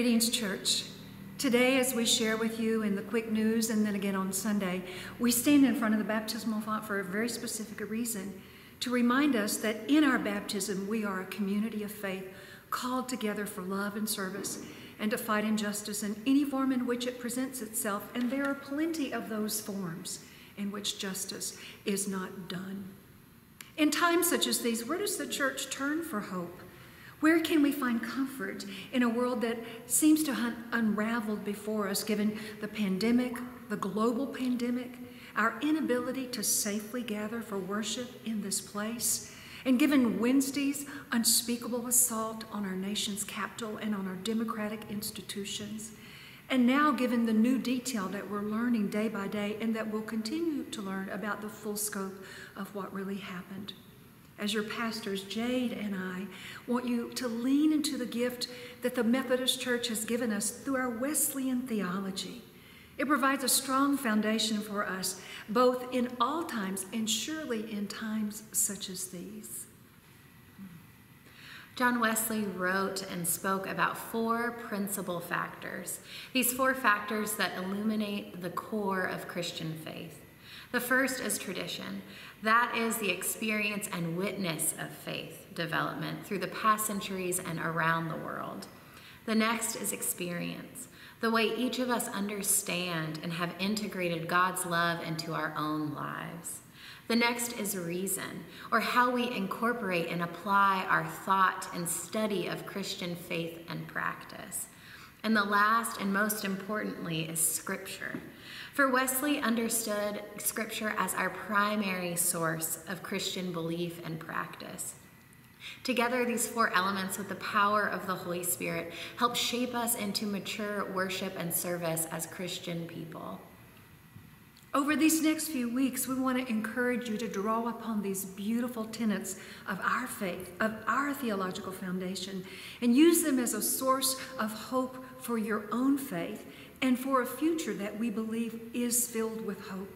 Greetings, church. Today, as we share with you in the quick news and then again on Sunday, we stand in front of the baptismal font for a very specific reason, to remind us that in our baptism, we are a community of faith called together for love and service and to fight injustice in any form in which it presents itself. And there are plenty of those forms in which justice is not done. In times such as these, where does the church turn for hope? Where can we find comfort in a world that seems to have unraveled before us, given the pandemic, the global pandemic, our inability to safely gather for worship in this place, and given Wednesday's unspeakable assault on our nation's capital and on our democratic institutions, and now given the new detail that we're learning day by day and that we'll continue to learn about the full scope of what really happened. As your pastors, Jayde and I want you to lean into the gift that the Methodist Church has given us through our Wesleyan theology. It provides a strong foundation for us, both in all times and surely in times such as these. John Wesley wrote and spoke about four principal factors. These four factors that illuminate the core of Christian faith. The first is tradition. That is the experience and witness of faith development through the past centuries and around the world. The next is experience, the way each of us understand and have integrated God's love into our own lives. The next is reason, or how we incorporate and apply our thought and study of Christian faith and practice. And the last and most importantly is Scripture. For Wesley understood Scripture as our primary source of Christian belief and practice. Together, these four elements with the power of the Holy Spirit help shape us into mature worship and service as Christian people. Over these next few weeks, we want to encourage you to draw upon these beautiful tenets of our faith, of our theological foundation, and use them as a source of hope for your own faith and for a future that we believe is filled with hope.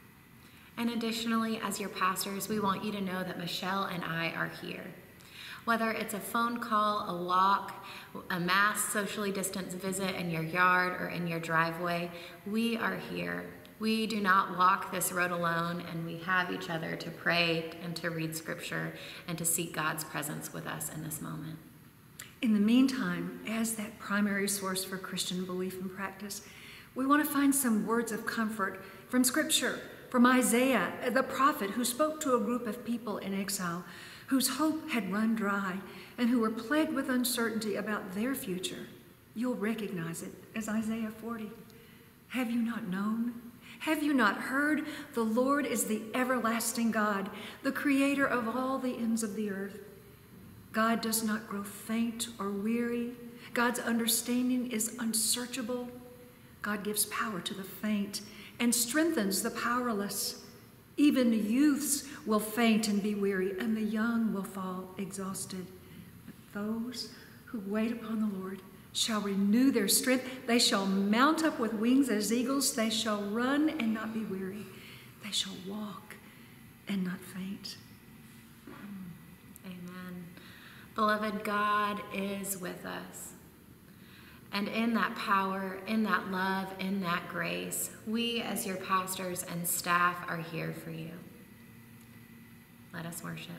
And additionally, as your pastors, we want you to know that Michelle and I are here. Whether it's a phone call, a walk, a mass socially distanced visit in your yard or in your driveway, we are here. We do not walk this road alone, and we have each other to pray and to read Scripture and to seek God's presence with us in this moment. In the meantime, as that primary source for Christian belief and practice, we want to find some words of comfort from Scripture, from Isaiah, the prophet who spoke to a group of people in exile whose hope had run dry and who were plagued with uncertainty about their future. You'll recognize it as Isaiah 40. Have you not known? Have you not heard? The Lord is the everlasting God, the creator of all the ends of the earth. God does not grow faint or weary. God's understanding is unsearchable. God gives power to the faint and strengthens the powerless. Even the youths will faint and be weary, and the young will fall exhausted. But those who wait upon the Lord shall renew their strength. They shall mount up with wings as eagles. They shall run and not be weary. They shall walk and not faint. Amen. Beloved, God is with us. And in that power, in that love, in that grace, we as your pastors and staff are here for you. Let us worship.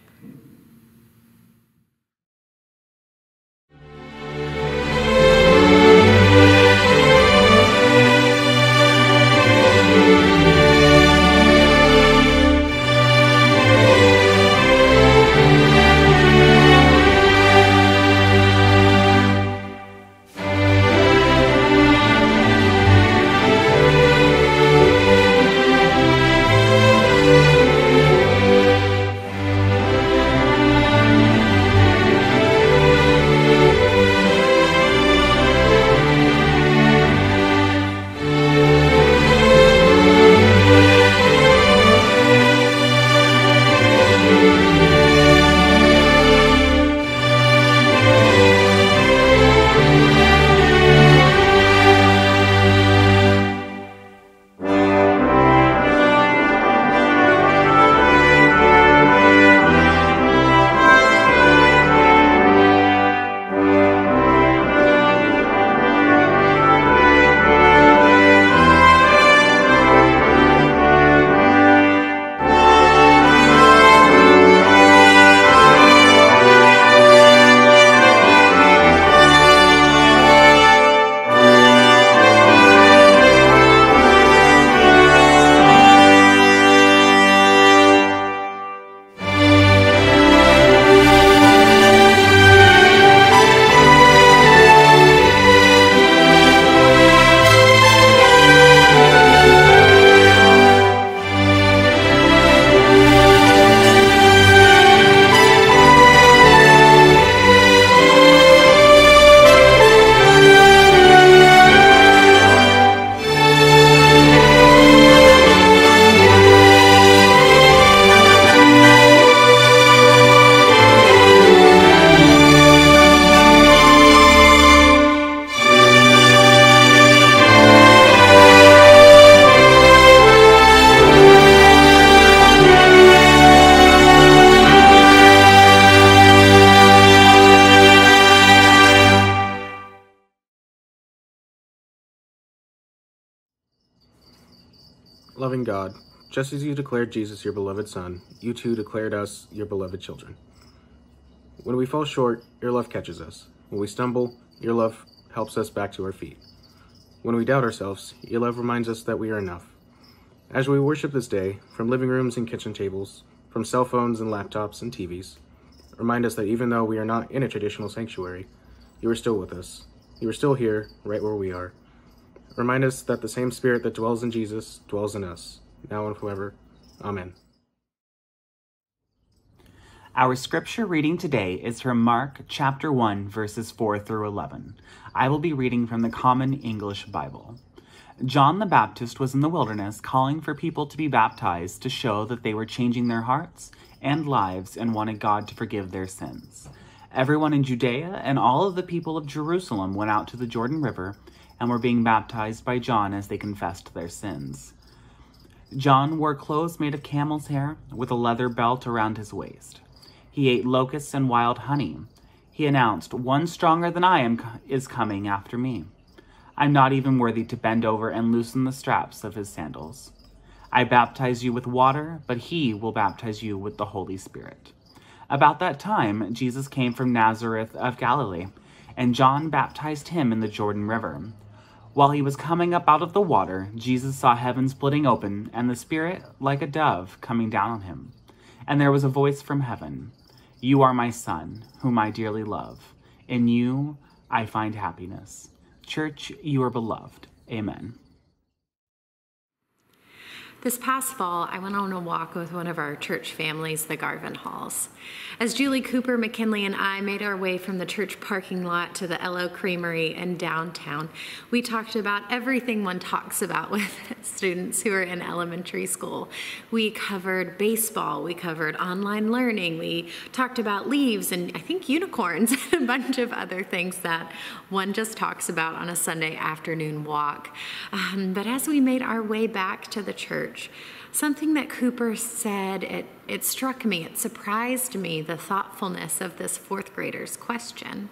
Loving God, just as you declared Jesus your beloved Son, you too declared us your beloved children. When we fall short, your love catches us. When we stumble, your love helps us back to our feet. When we doubt ourselves, your love reminds us that we are enough. As we worship this day, from living rooms and kitchen tables, from cell phones and laptops and TVs, remind us that even though we are not in a traditional sanctuary, you are still with us. You are still here, right where we are. Remind us that the same Spirit that dwells in Jesus dwells in us, now and forever. Amen. Our scripture reading today is from Mark chapter 1, verses 4 through 11. I will be reading from the Common English Bible. John the Baptist was in the wilderness calling for people to be baptized to show that they were changing their hearts and lives and wanted God to forgive their sins. Everyone in Judea and all of the people of Jerusalem went out to the Jordon River and were being baptized by John as they confessed their sins. John wore clothes made of camel's hair with a leather belt around his waist. He ate locusts and wild honey. He announced, "One stronger than I am is coming after me. I'm not even worthy to bend over and loosen the straps of his sandals. I baptize you with water, but he will baptize you with the Holy Spirit." About that time, Jesus came from Nazareth of Galilee, and John baptized him in the Jordan River. While he was coming up out of the water, Jesus saw heaven splitting open, and the Spirit, like a dove, coming down on him. And there was a voice from heaven, "You are my Son, whom I dearly love. In you I find happiness." Church, you are beloved. Amen. This past fall, I went on a walk with one of our church families, the Garvin Halls. As Julie Cooper, McKinley, and I made our way from the church parking lot to the LO Creamery in downtown, we talked about everything one talks about with students who are in elementary school. We covered baseball, we covered online learning, we talked about leaves and I think unicorns and a bunch of other things that one just talks about on a Sunday afternoon walk. But as we made our way back to the church, something that Cooper said, it struck me, it surprised me, the thoughtfulness of this fourth grader's question.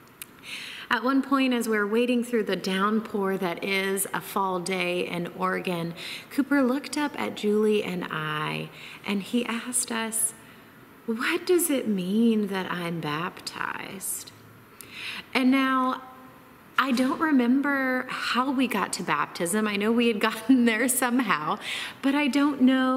At one point, as we were wading through the downpour that is a fall day in Oregon, Cooper looked up at Julie and I, and he asked us, "What does it mean that I'm baptized?" And now, I don't remember how we got to baptism. I know we had gotten there somehow, but I don't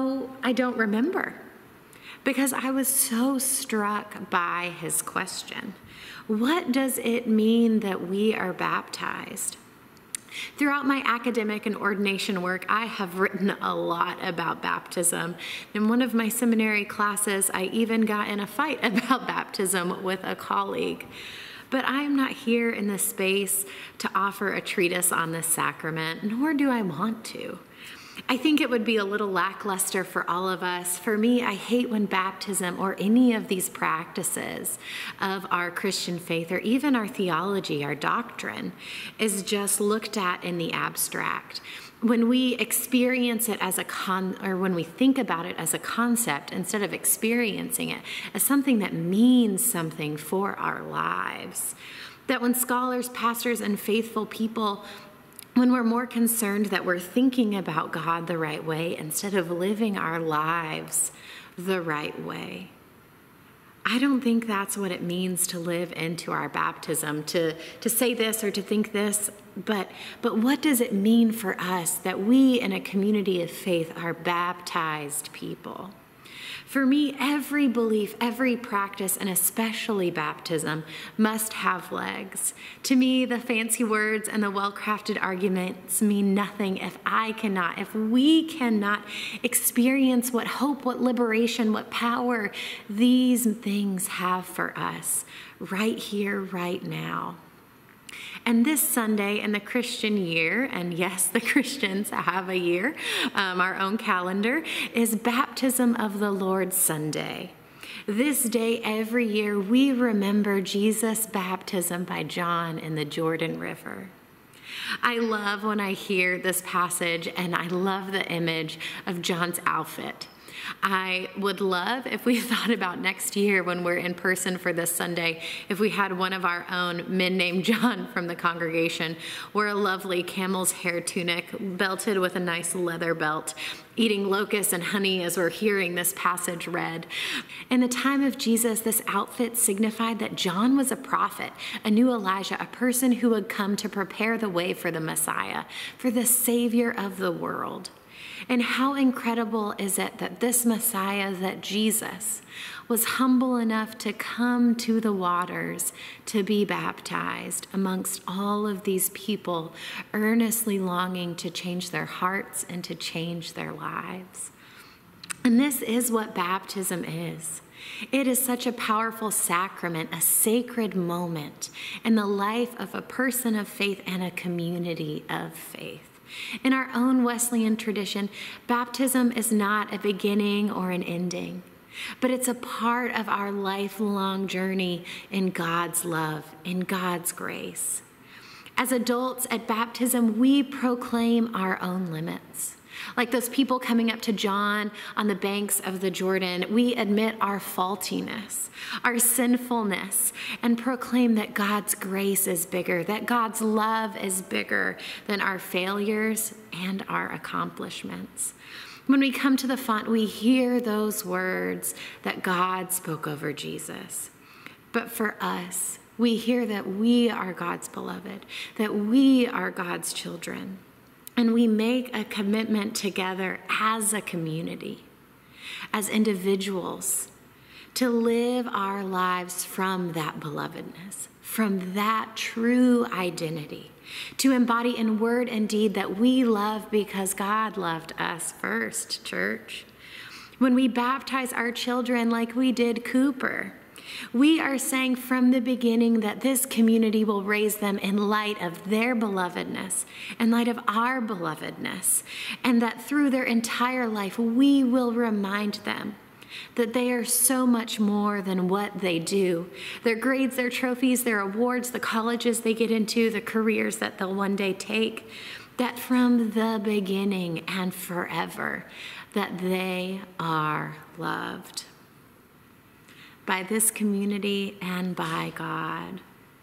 remember, because I was so struck by his question. What does it mean that we are baptized? Throughout my academic and ordination work, I have written a lot about baptism. In one of my seminary classes, I even got in a fight about baptism with a colleague. But I am not here in this space to offer a treatise on this sacrament, nor do I want to. I think it would be a little lackluster for all of us. For me, I hate when baptism or any of these practices of our Christian faith or even our theology, our doctrine, is just looked at in the abstract. When we experience it as when we think about it as a concept instead of experiencing it as something that means something for our lives. That when scholars, pastors, and faithful people, when we're more concerned that we're thinking about God the right way instead of living our lives the right way. I don't think that's what it means to live into our baptism, to say this or to think this, but what does it mean for us that we in a community of faith are baptized people? For me, every belief, every practice, and especially baptism, must have legs. To me, the fancy words and the well-crafted arguments mean nothing if we cannot experience what hope, what liberation, what power these things have for us right here, right now. And this Sunday in the Christian year, and yes, the Christians have a year, our own calendar, is Baptism of the Lord Sunday. This day every year we remember Jesus' baptism by John in the Jordon River. I love when I hear this passage, and I love the image of John's outfit. I would love if we thought about next year when we're in person for this Sunday, if we had one of our own men named John from the congregation wear a lovely camel's hair tunic belted with a nice leather belt, eating locusts and honey as we're hearing this passage read. In the time of Jesus, this outfit signified that John was a prophet, a new Elijah, a person who would come to prepare the way for the Messiah, for the Savior of the world. And how incredible is it that this Messiah, that Jesus, was humble enough to come to the waters to be baptized amongst all of these people earnestly longing to change their hearts and to change their lives. And this is what baptism is. It is such a powerful sacrament, a sacred moment in the life of a person of faith and a community of faith. In our own Wesleyan tradition, baptism is not a beginning or an ending, but it's a part of our lifelong journey in God's love, in God's grace. As adults at baptism, we proclaim our own limits. Like those people coming up to John on the banks of the Jordan, we admit our faultiness, our sinfulness, and proclaim that God's grace is bigger, that God's love is bigger than our failures and our accomplishments. When we come to the font, we hear those words that God spoke over Jesus. But for us, we hear that we are God's beloved, that we are God's children. And we make a commitment together as a community, as individuals, to live our lives from that belovedness, from that true identity, to embody in word and deed that we love because God loved us first, church. When we baptize our children like we did Cooper, we are saying from the beginning that this community will raise them in light of their belovedness, in light of our belovedness, and that through their entire life, we will remind them that they are so much more than what they do. Their grades, their trophies, their awards, the colleges they get into, the careers that they'll one day take, that from the beginning and forever, that they are loved by this community and by God.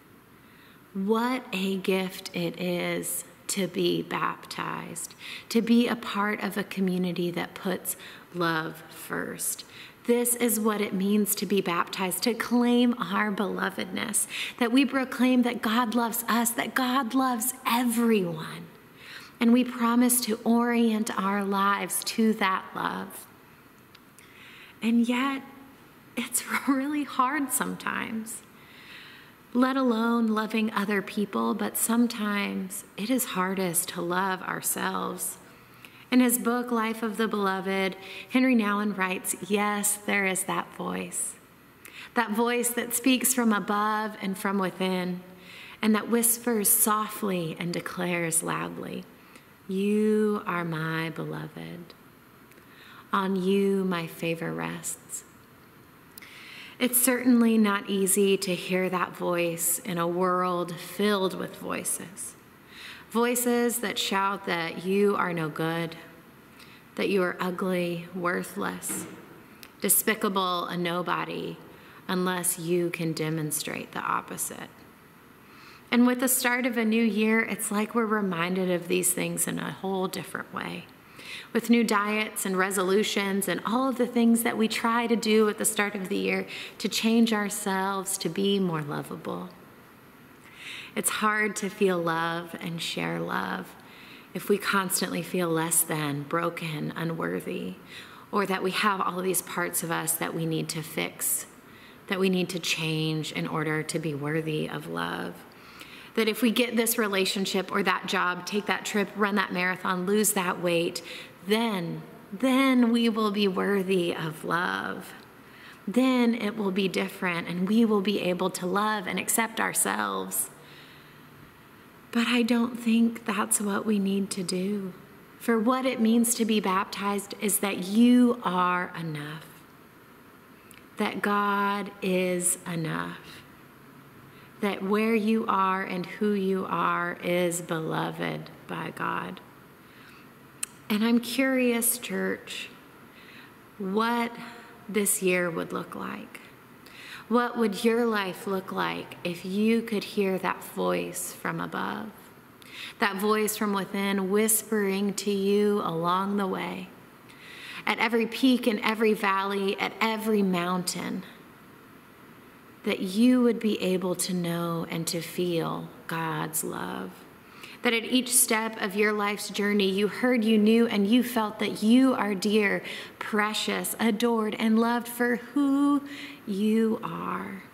What a gift it is to be baptized, to be a part of a community that puts love first. This is what it means to be baptized, to claim our belovedness, that we proclaim that God loves us, that God loves everyone. And we promise to orient our lives to that love. And yet, it's really hard sometimes, let alone loving other people, but sometimes it is hardest to love ourselves. In his book, Life of the Beloved, Henry Nouwen writes, yes, there is that voice that speaks from above and from within, and that whispers softly and declares loudly, you are my beloved. On you my favor rests. It's certainly not easy to hear that voice in a world filled with voices. Voices that shout that you are no good, that you are ugly, worthless, despicable, a nobody, unless you can demonstrate the opposite. And with the start of a new year, it's like we're reminded of these things in a whole different way. With new diets and resolutions and all of the things that we try to do at the start of the year to change ourselves to be more lovable. It's hard to feel love and share love if we constantly feel less than, broken, unworthy, or that we have all of these parts of us that we need to fix, that we need to change in order to be worthy of love. That if we get this relationship or that job, take that trip, run that marathon, lose that weight, then we will be worthy of love. Then it will be different and we will be able to love and accept ourselves. But I don't think that's what we need to do. For what it means to be baptized is that you are enough. That God is enough. That where you are and who you are is beloved by God. And I'm curious, church, what this year would look like. What would your life look like if you could hear that voice from above? That voice from within whispering to you along the way. At every peak and every valley, at every mountain, that you would be able to know and to feel God's love. That at each step of your life's journey, you heard, you knew, and you felt that you are dear, precious, adored, and loved for who you are.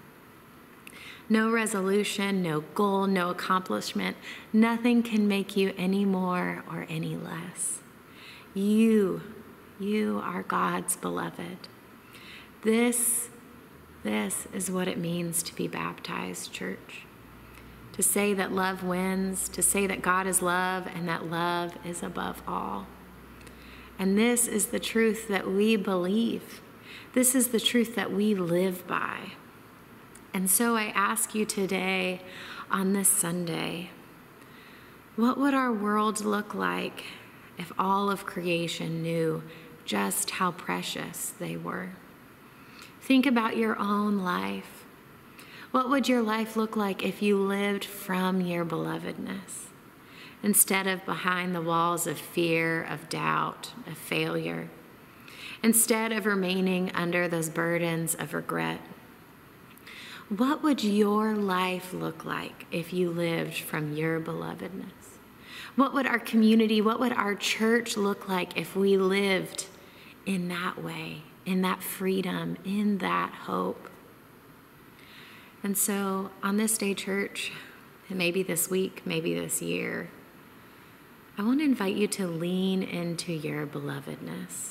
No resolution, no goal, no accomplishment, nothing can make you any more or any less. You are God's beloved. This is what it means to be baptized, church. To say that love wins, to say that God is love and that love is above all. And this is the truth that we believe. This is the truth that we live by. And so I ask you today on this Sunday, what would our world look like if all of creation knew just how precious they were? Think about your own life. What would your life look like if you lived from your belovedness instead of behind the walls of fear, of doubt, of failure, instead of remaining under those burdens of regret? What would your life look like if you lived from your belovedness? What would our community, what would our church look like if we lived in that way, in that freedom, in that hope? And so on this day, church, and maybe this week, maybe this year, I want to invite you to lean into your belovedness.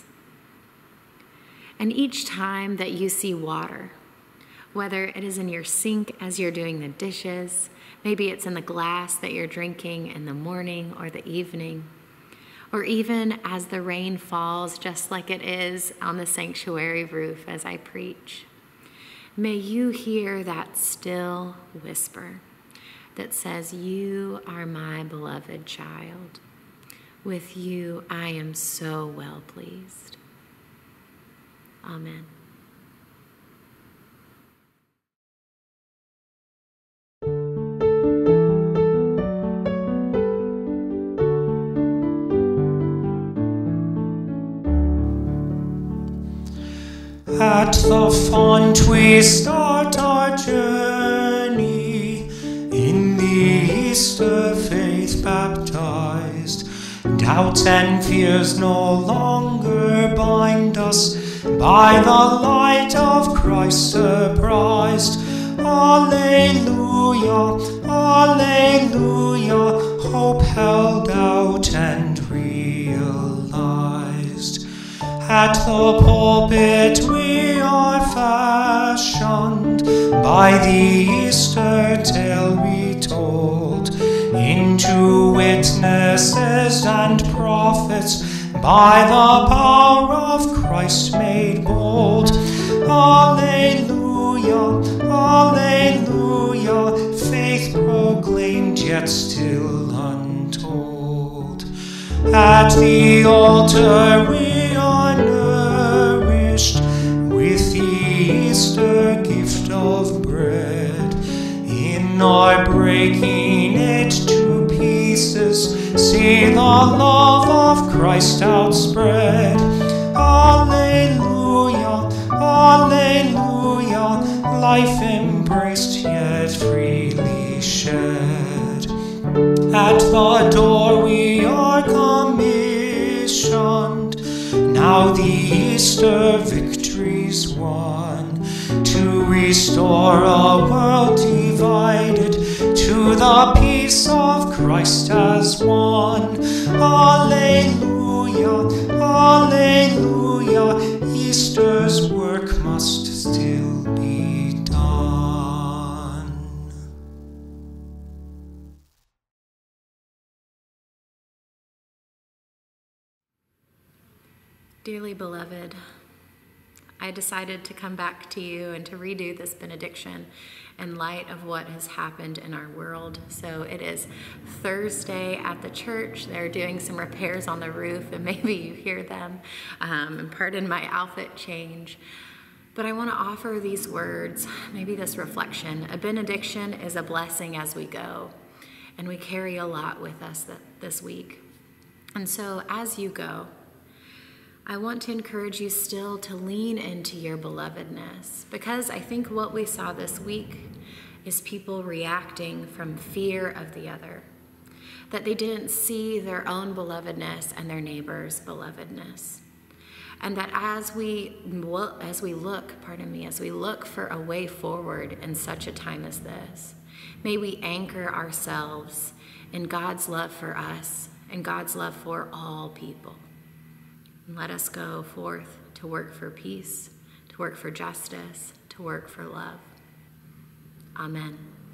And each time that you see water, whether it is in your sink as you're doing the dishes, maybe it's in the glass that you're drinking in the morning or the evening, or even as the rain falls, just like it is on the sanctuary roof as I preach, may you hear that still whisper that says, "You are my beloved child. With you, I am so well pleased." Amen. At the font we start our journey, in the Easter faith baptized. Doubts and fears no longer bind us, by the light of Christ surprised. Alleluia, alleluia, hope held out and realized. At the pulpit we are fashioned, by the Easter tale retold, into witnesses and prophets, by the power of Christ made bold. Alleluia, alleluia, faith proclaimed yet still untold. At the altar we are nourished with the Easter gift of bread. In our breaking it to pieces, see the love of Christ outspread. Alleluia, alleluia, life embraced yet freely shed. At the door we are commissioned, now the Easter victory's won, to restore a world divided to the peace of Christ as one. Alleluia, alleluia, Easter's work must still be done. Dearly beloved, I decided to come back to you and to redo this benediction in light of what has happened in our world. So it is Thursday at the church. They're doing some repairs on the roof, and maybe you hear them. And pardon my outfit change. But I want to offer these words, maybe this reflection. A benediction is a blessing as we go, and we carry a lot with us this week. And so as you go, I want to encourage you still to lean into your belovedness, because I think what we saw this week is people reacting from fear of the other, that they didn't see their own belovedness and their neighbor's belovedness. And that as we look for a way forward in such a time as this, may we anchor ourselves in God's love for us and God's love for all people. And let us go forth to work for peace, to work for justice, to work for love. Amen.